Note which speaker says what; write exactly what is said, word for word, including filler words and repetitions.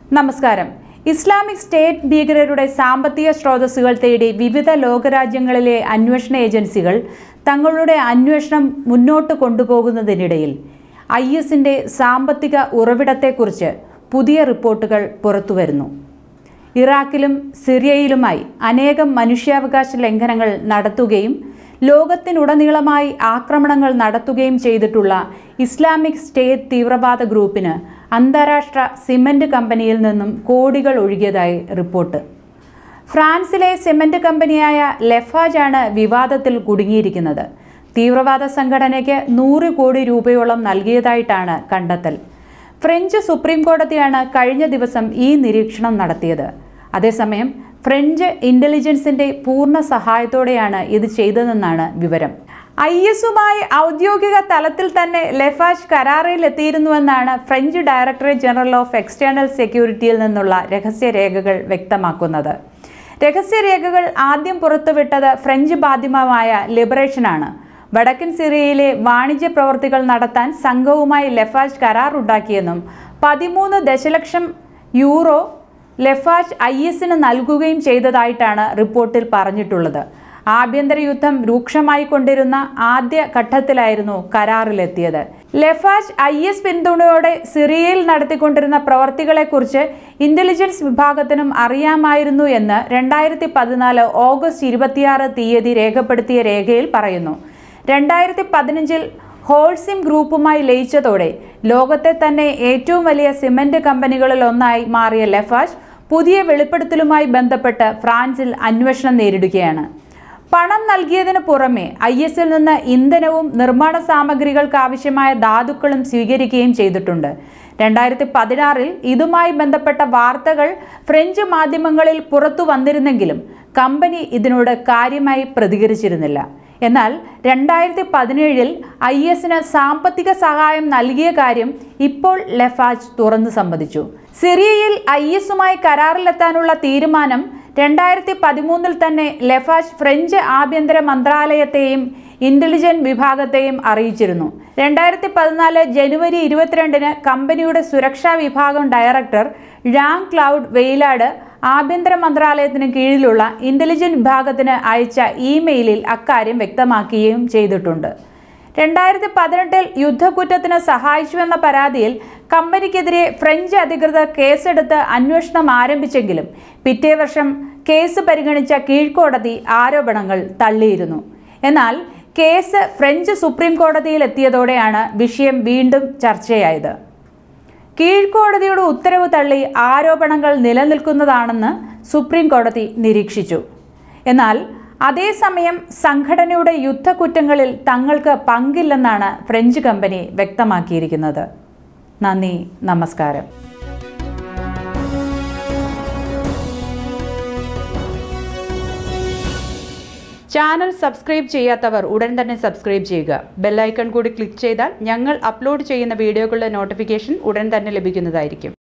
Speaker 1: നമസ്കാരം. Islamic state ഭീകരരുടെ സാമ്പത്തിക സ്രോതസ്സുകൾ തേടി വിവിധ ലോകരാജ്യങ്ങളിലെ അന്വേഷണ ഏജൻസികൾ തങ്ങളുടെ അന്വേഷണം മുന്നോട്ട് കൊണ്ടുപോകുന്നതിനിടയിൽ ഐ എസിൻ്റെ സാമ്പത്തിക ഉറവിടത്തെക്കുറിച്ച് പുതിയ റിപ്പോർട്ടുകൾ പുറത്തുവരുന്നു. ഇറാഖിലും സിറിയയിലുമായി അനേകം മനുഷ്യാവകാശ ലംഘനങ്ങൾ നടത്തുകയും ലോകത്തിനുടനീളമായി ആക്രമണങ്ങൾ നടത്തുകയും ചെയ്തിട്ടുള്ള ഇസ്ലാമിക് സ്റ്റേറ്റ് തീവ്രവാദ ഗ്രൂപ്പിന് അന്താരാഷ്ട്ര സിമന്റ് കമ്പനിയിൽ നിന്നും കോടികൾ ഒഴുകിയതായി റിപ്പോർട്ട്. ഫ്രാൻസിലെ സിമന്റ് കമ്പനിയായ ലെഫാജ് ആണ് വിവാദത്തിൽ കുടുങ്ങിയിരിക്കുന്നത്. തീവ്രവാദ സംഘടനയ്ക്ക് നൂറ് കോടി രൂപയോളം നൽകിയതായിട്ടാണ് കണ്ടെത്തൽ. ഫ്രഞ്ച് സുപ്രീം കോടതിയാണ് കഴിഞ്ഞ ദിവസം ഈ നിരീക്ഷണം നടത്തിയത്. അതേസമയം ഫ്രഞ്ച് ഇന്റലിജൻസിന്റെ പൂർണ്ണ സഹായത്തോടെയാണ് ഇത് ചെയ്തതെന്നാണ് വിവരം. ഐ എസുമായി ഔദ്യോഗിക തലത്തിൽ തന്നെ ലെഫാജ് കരാറിലെത്തിയിരുന്നുവെന്നാണ് French directorate general of external സെക്യൂരിറ്റിയിൽ നിന്നുള്ള രഹസ്യരേഖകൾ വ്യക്തമാക്കുന്നത്. രഹസ്യരേഖകൾ ആദ്യം പുറത്തുവിട്ടത് ഫ്രഞ്ച് മാധ്യമമായ ലിബറേഷനാണ്. വടക്കൻ സിറിയയിലെ വാണിജ്യ പ്രവൃത്തികൾ നടത്താൻ സംഘവുമായി ലെഫാജ് കരാറുണ്ടാക്കിയെന്നും പതിമൂന്ന് ദശലക്ഷം യൂറോ ലെഫാജ് ഐ എസിന് നൽകുകയും ചെയ്തതായിട്ടാണ് റിപ്പോർട്ടിൽ പറഞ്ഞിട്ടുള്ളത്. ആഭ്യന്തര യുദ്ധം രൂക്ഷമായി കൊണ്ടിരുന്ന ആദ്യ ഘട്ടത്തിലായിരുന്നു കരാറിലെത്തിയത്. ലെഫാജ് ഐ എസ് പിന്തുണയോടെ സിറിയയിൽ നടത്തിക്കൊണ്ടിരുന്ന പ്രവർത്തികളെക്കുറിച്ച് ഇന്റലിജൻസ് വിഭാഗത്തിനും അറിയാമായിരുന്നു എന്ന് രണ്ടായിരത്തി പതിനാല് ഓഗസ്റ്റ് ഇരുപത്തിയാറ് തീയതി രേഖപ്പെടുത്തിയ രേഖയിൽ പറയുന്നു. രണ്ടായിരത്തി പതിനഞ്ചിൽ ഹോൾസിം ഗ്രൂപ്പുമായി ലയിച്ചതോടെ ലോകത്തെ തന്നെ ഏറ്റവും വലിയ സിമന്റ് കമ്പനികളിൽ ഒന്നായി മാറിയ ലെഫാജ് പുതിയ വെളിപ്പെടുത്തലുമായി ബന്ധപ്പെട്ട് ഫ്രാൻസിൽ അന്വേഷണം നേരിടുകയാണ്. പണം നൽകിയതിനു പുറമെ ഐ എസിൽ നിന്ന് ഇന്ധനവും നിർമ്മാണ സാമഗ്രികൾക്ക് ആവശ്യമായ ധാതുക്കളും സ്വീകരിക്കുകയും ചെയ്തിട്ടുണ്ട്. രണ്ടായിരത്തി പതിനാറിൽ ഇതുമായി ബന്ധപ്പെട്ട വാർത്തകൾ ഫ്രഞ്ച് മാധ്യമങ്ങളിൽ പുറത്തു വന്നിരുന്നെങ്കിലും കമ്പനി ഇതിനോട് കാര്യമായി പ്രതികരിച്ചിരുന്നില്ല. എന്നാൽ രണ്ടായിരത്തി പതിനേഴിൽ ഐ എസിന് സാമ്പത്തിക സഹായം നൽകിയ കാര്യം ഇപ്പോൾ ലെഫാജ് തുറന്നു സമ്മതിച്ചു. സിറിയയിൽ ഐ എസുമായി കരാറിലെത്താനുള്ള തീരുമാനം രണ്ടായിരത്തി പതിമൂന്നിൽ തന്നെ ലെഫാജ് ഫ്രഞ്ച് ആഭ്യന്തര മന്ത്രാലയത്തെയും ഇന്റലിജൻസ് വിഭാഗത്തെയും അറിയിച്ചിരുന്നു. രണ്ടായിരത്തി പതിനാല് ജനുവരി ഇരുപത്തിരണ്ടിന് കമ്പനിയുടെ സുരക്ഷാ വിഭാഗം ഡയറക്ടർ ഴാൻ ക്ലൗഡ് വെയിലാഡ് ആഭ്യന്തര മന്ത്രാലയത്തിന് കീഴിലുള്ള ഇന്റലിജൻസ് വിഭാഗത്തിന് അയച്ച ഇമെയിലിൽ അക്കാര്യം വ്യക്തമാക്കുകയും ചെയ്തിട്ടുണ്ട്. രണ്ടായിരത്തി പതിനെട്ടിൽ യുദ്ധക്കുറ്റത്തിന് സഹായിച്ചുവെന്ന പരാതിയിൽ കമ്പനിക്കെതിരെ ഫ്രഞ്ച് അധികൃതർ കേസെടുത്ത് അന്വേഷണം ആരംഭിച്ചെങ്കിലും പിറ്റേ വർഷം കേസ് പരിഗണിച്ച കീഴ്ക്കോടതി ആരോപണങ്ങൾ തള്ളിയിരുന്നു. എന്നാൽ കേസ് ഫ്രഞ്ച് സുപ്രീം കോടതിയിൽ എത്തിയതോടെയാണ് വിഷയം വീണ്ടും ചർച്ചയായത്. കീഴ്ക്കോടതിയുടെ ഉത്തരവ് തള്ളി ആരോപണങ്ങൾ നിലനിൽക്കുന്നതാണെന്ന് സുപ്രീം കോടതി നിരീക്ഷിച്ചു. എന്നാൽ അതേസമയം സംഘടനയുടെ യുദ്ധക്കുറ്റങ്ങളിൽ തങ്ങൾക്ക് പങ്കില്ലെന്നാണ് ഫ്രഞ്ച് കമ്പനി വ്യക്തമാക്കിയിരിക്കുന്നത്. നന്ദി, നമസ്കാരം. ചാനൽ സബ്സ്ക്രൈബ് ചെയ്യാത്തവർ ഉടൻ തന്നെ സബ്സ്ക്രൈബ് ചെയ്യുക. ബെല്ലൈക്കൺ കൂടി ക്ലിക്ക് ചെയ്താൽ ഞങ്ങൾ അപ്ലോഡ് ചെയ്യുന്ന വീഡിയോകളുടെ നോട്ടിഫിക്കേഷൻ ഉടൻ തന്നെ ലഭിക്കുന്നതായിരിക്കും.